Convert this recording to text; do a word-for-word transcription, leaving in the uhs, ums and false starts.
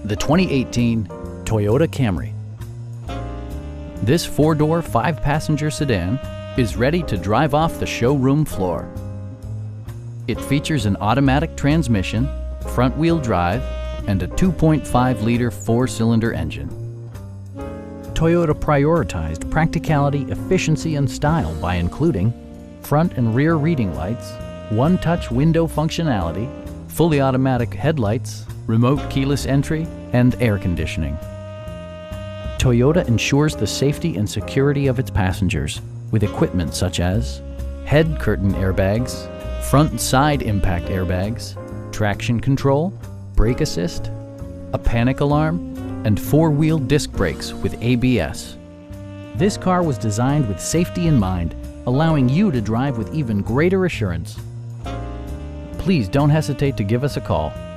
the twenty eighteen Toyota Camry. This four-door, five-passenger sedan is ready to drive off the showroom floor. It features an automatic transmission, front-wheel drive, and a two point five liter four-cylinder engine. Toyota prioritized practicality, efficiency, and style by including front and rear reading lights, one-touch window functionality, fully automatic headlights, remote keyless entry, and air conditioning. Toyota ensures the safety and security of its passengers with equipment such as head curtain airbags, front and side impact airbags, traction control, brake assist, a panic alarm, and four-wheel disc brakes with A B S. This car was designed with safety in mind, allowing you to drive with even greater assurance. Please don't hesitate to give us a call.